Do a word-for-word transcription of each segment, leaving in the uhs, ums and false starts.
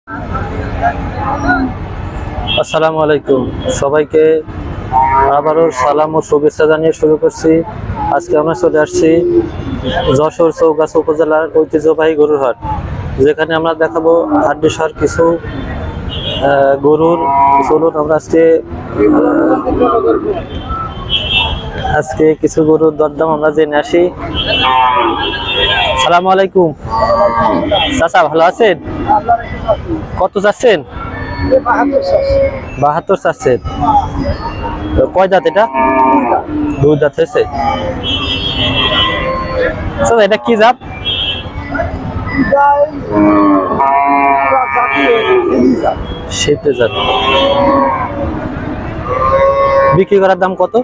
আসসালামু আলাইকুম, সবাইকে আবারও সালাম ও শুভেচ্ছা জানিয়ে শুরু করছি। আজকে আমরা চলে আসছি যশোর চৌগাছা উপজেলার ঐতিহ্যবাহী গরুর হাট, যেখানে আমরা দেখাবো হাড্ডিসার কিছু গরুর। চলুন আমরা আজকে আজকে কিছু গরুর দরদাম আমরা জেনে আসি। সালামু আলাইকুম চাচা, ভালো আছেন? কত চাচ্ছেন? বাহাত্তর চাচ্ছেন। কয় দাঁত এটা? দুই দাঁত হয়েছে। এটা কি জাত? শীতে জাত। বিক্রি করার দাম কত?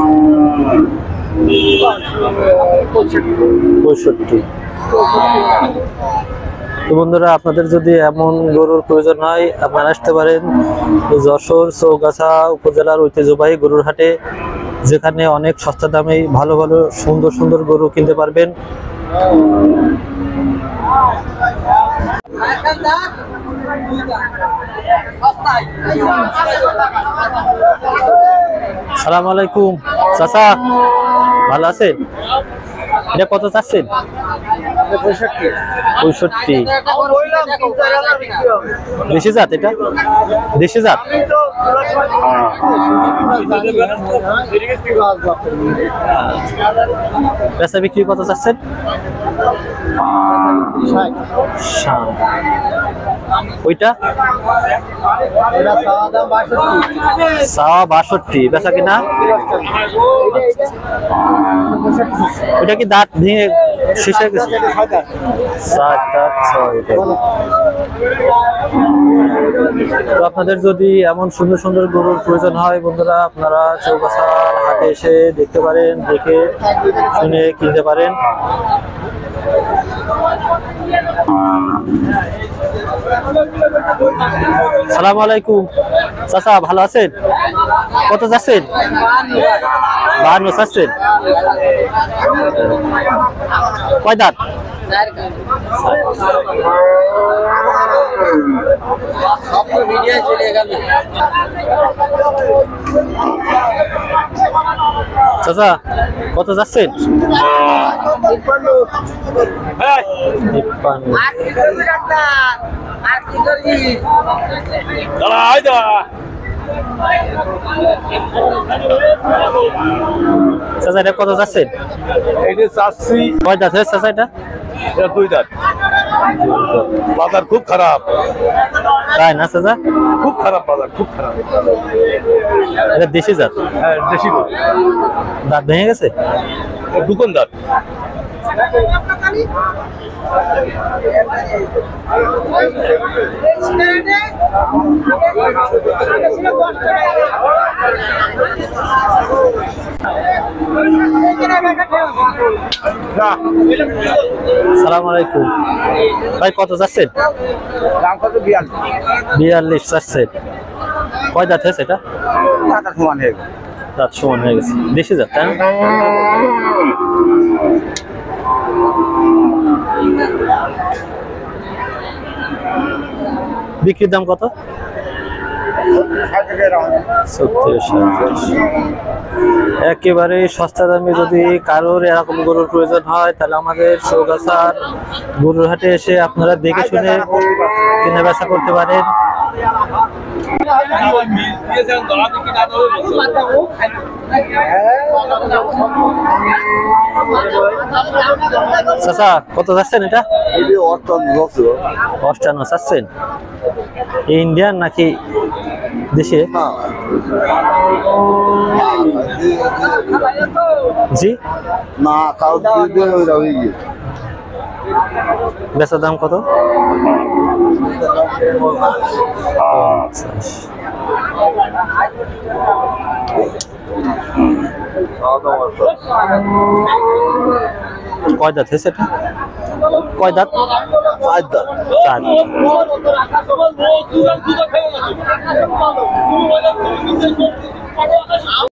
পঁয়ষট্টি। তো বন্ধুরা, আপনাদের যদি এমন গরুর প্রয়োজন হয় আপনারা আসতে পারেন যশোর চৌগাছা উপজেলার ঐতিহ্যবাহী গরুর হাটে, যেখানে অনেক সস্তা দামে ভালো ভালো সুন্দর সুন্দর গরু কিনতে পারবেন। সালাম আলাইকুম চাচা, ভালো আছেন? এটা কত চাচ্ছেন? পঁয়ষট্টি। দেশি জাত? এটা দেশি জাত। পেঁচা বিক্রি কত চাচ্ছেন? ওইটা সাওয়া বাষট্টি, বেচা কিনা? ওইটা কি দাঁত ভেঙে শেষ হয়ে গেছে? সাত আট ছয়। তো আপনাদের যদি এমন সুন্দর সুন্দর গরুর প্রয়োজন হয় বন্ধুরা, আপনারা চৌগাছার হাটে এসে দেখতে পারেন, দেখে শুনে কিনতে পারেন। সালাম আলাইকুম চাচা, ভালো আছেন? কত যাচ্ছেন? বাহান্ন চাচ্ছেন। কয় দাঁত? চাচা কত যাচ্ছেন? চাচা এটা কত যাচ্ছেন? কয় দাঁত হয়েছে চাচা? এটা দুই দাঁত। বাজার খুব খারাপ। তাই না চাচা? খুব খারাপ বাজার, খুব খারাপ। এটা দেশি জাত? হ্যাঁ দেশি। দাঁত ভেঙে গেছে? দুকন দাঁত। সালাম আলাইকুম ভাই, কত যাচ্ছেন? বিয়াল্লিশ চাচ্ছেন। কয় দাঁত হয়েছে এটা? দাঁত সমান হয়ে গেছে। দেশি জাত তাই না? বিক্রির দাম কত? একেবারে সস্তা দামে যদি কারোর এরকম গরুর প্রয়োজন হয় তাহলে আমাদের চৌগাছার গরুর হাটে এসে আপনারা দেখে শুনে কেনা বেচা করতে পারেন। চাচা কত যাচ্ছেন? এটা অষ্টান্ন চাচ্ছেন। ইন্ডিয়ান নাকি দেশে? জি না, বেচার দাম কত? কয় দাঁত হয়েছে? কয় দাঁত? চার দাঁত। চার দাঁত।